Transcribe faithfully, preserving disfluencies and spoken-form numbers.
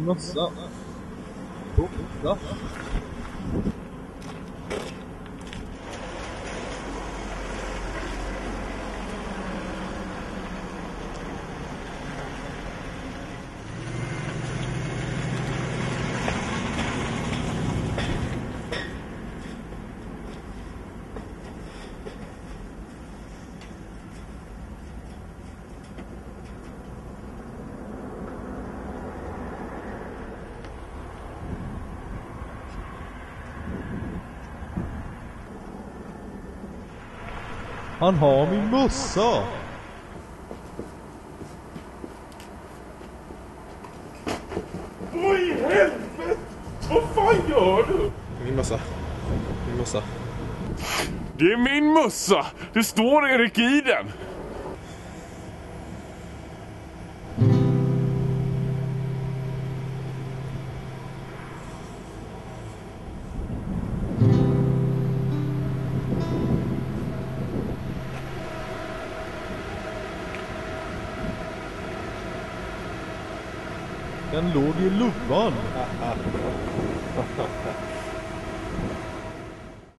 min mössa. Borta. Han har min mössa. Vad i helvete? Vad fan gör du? Min mössa. Min mössa. Det är min mössa. Det står Erik i den. Den låg i luvan.